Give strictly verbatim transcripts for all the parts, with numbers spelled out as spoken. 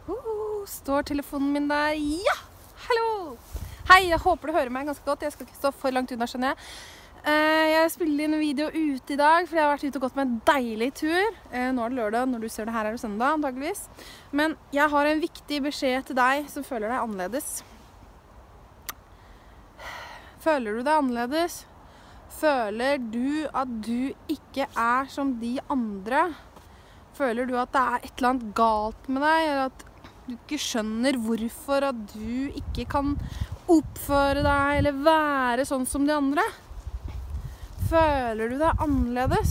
Uh, står telefonen min der? Ja! Hallo! Hei, jeg håper du hører meg ganske godt. Jeg skal ikke stå for langt unna, skjønner jeg. Uh, jeg spiller inn en video ute i dag, for jeg har vært ute og gått med en deilig tur. Uh, nå er det lørdag, når du ser det her er det søndag, antageligvis. Men jeg har en viktig beskjed til deg som føler deg annerledes. Føler du deg annerledes? Føler du at du ikke er som de andre? Føler du at det er et eller annet galt med deg, eller at du ikke skjønner hvorfor at du ikke kan oppføre deg eller være sånn som de andre? Føler du deg annerledes?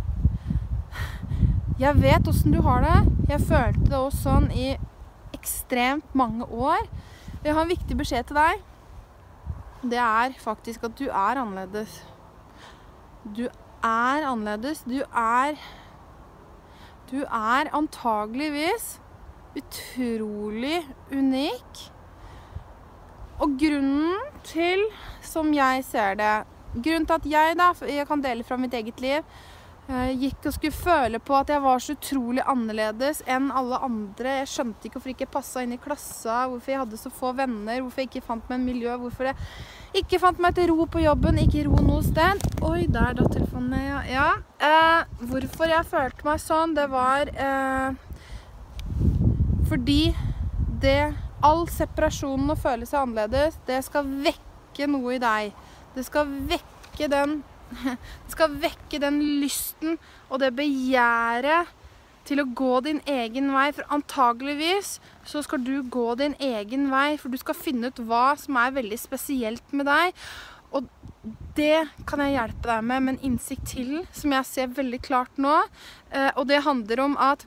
Jeg vet hvordan du har det. Jeg følte det også sånn i ekstremt mange år. Jeg har en viktig beskjed til deg. Det er faktisk at du er annerledes. Du er annerledes. Du er... Du er antageligvis utrolig unik. Og grunnen til, som jeg ser det, grunnen til at jeg da, jeg kan dele fra mitt eget liv, gikk og skulle føle på at jeg var så utrolig annerledes enn alle andre. Jeg skjønte ikke hvorfor jeg ikke passet inn i klassa, hvorfor jeg hadde så få venner, hvorfor jeg ikke fant meg en miljø, hvorfor jeg ikke fant meg til ro på jobben, ikke ro noe sted. Oi, der da telefonen, ja. ja. Eh, hvorfor jeg følte meg sånn, det var eh, fordi det, all separasjonen og føle seg annerledes, det skal vekke noe i deg. Det skal vekke den Det skal vekke den lysten og det begjæret til å gå din egen vei, for antageligvis så skal du gå din egen vei, for du skal finne ut hva som er veldig spesielt med deg, og det kan jeg hjelpe deg med med en innsikt til, som jeg ser veldig klart nå, og det handler om at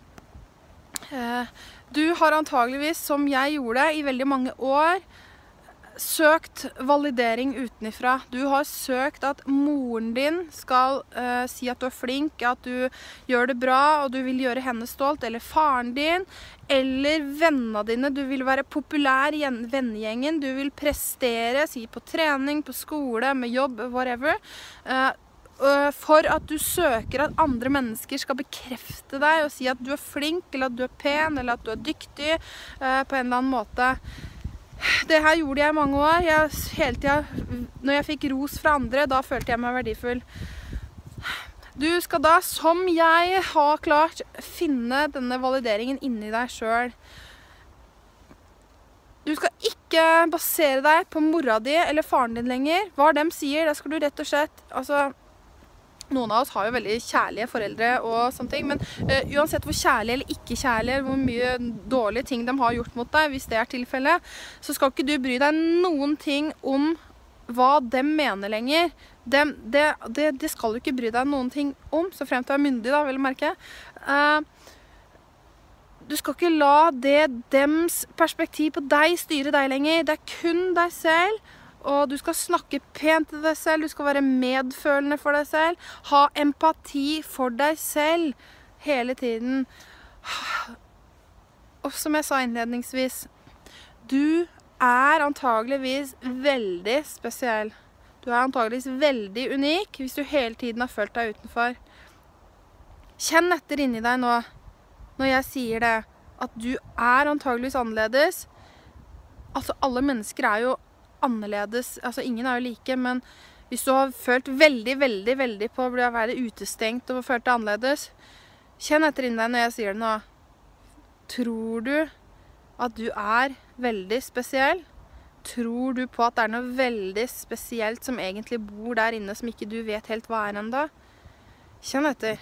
du har antageligvis, som jeg gjorde i veldig mange år, søkt validering utenifra. Du har søkt at moren din skal uh, si at du er flink, at du gjør det bra, og du vil gjøre henne stolt, eller faren din, eller vennene dine. Du vil være populær i vennegjengen, du vil prestere, si på trening, på skole, med jobb, whatever. Uh, uh, for at du søker at andre mennesker skal bekrefte deg og si at du er flink, eller at du er pen, eller at du er dyktig uh, på en eller annen måte. Det her gjorde jeg i mange år. Jeg, hele tiden, når jeg fikk ros fra andre, da følte jeg meg verdifull. Du skal da, som jeg har klart, finne denne valideringen inni deg selv. Du skal ikke basere deg på mora di eller faren din lenger. Hva de sier, det skal du rett og slett... Altså, noen av oss har jo veldig kjærlige foreldre og sånne ting, men uh, uansett hvor kjærlige eller ikke kjærlige, hvor mye dårlige ting de har gjort mot deg, hvis det er tilfellet, så skal ikke du bry deg noen ting om hva de mener lenger. De, det, det, det skal du ikke bry deg noen ting om, så frem til du er myndig da, vil jeg merke. Uh, du skal ikke la det dems perspektiv på deg styre deg lenger. Det er kun deg selv. Og du skal snakke pent til deg selv, du skal være medfølende for deg selv, ha empati for deg selv hele tiden. Og som jeg sa innledningsvis, du er antageligvis veldig spesiell. Du er antageligvis veldig unik hvis du hele tiden har følt deg utenfor. Kjenn etter inni deg nå, når jeg sier det, at du er antageligvis annerledes. Altså, alle mennesker er jo annerledes, altså ingen er jo like, men hvis du har følt veldig, veldig, veldig på å være utestengt og følt deg annerledes, kjenn etter inni deg når jeg sier det nå. Tror du at du er veldig spesiell? Tror du på at det er noe veldig spesielt som egentlig bor der inne, som ikke du vet helt hva er enda? Kjenn etter.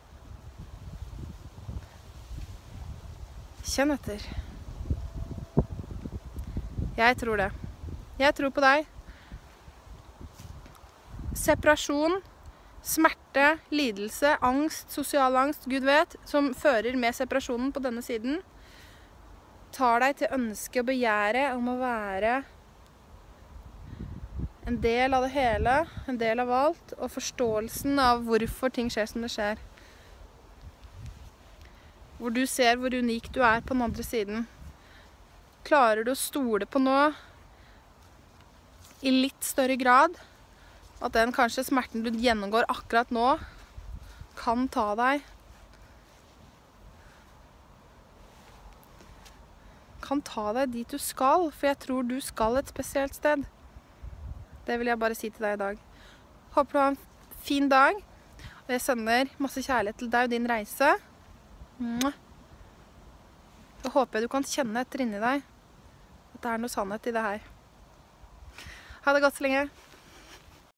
Kjenn etter. Jeg tror det. Jeg tror på deg. Separasjon, smerte, lidelse, angst, sosial angst, Gud vet, som fører med separasjonen på denne siden, tar deg til ønske og begjære om å være en del av det hele, en del av alt, og forståelsen av hvorfor ting skjer som det skjer. Hvor du ser hvor unik du er på den andre siden. Klarer du å stole på noe i litt større grad, at den kanskje smerten du gjennomgår akkurat nå, kan ta deg kan ta deg dit du skal, for jeg tror du skal et spesielt sted. Det vil jeg bare si til deg i dag. Håper du har en fin dag, og jeg sender masse kjærlighet til deg og din reise. Så håper jeg du kan kjenne etter inni deg at det er noe sannhet i det her. Ha det godt så lenge.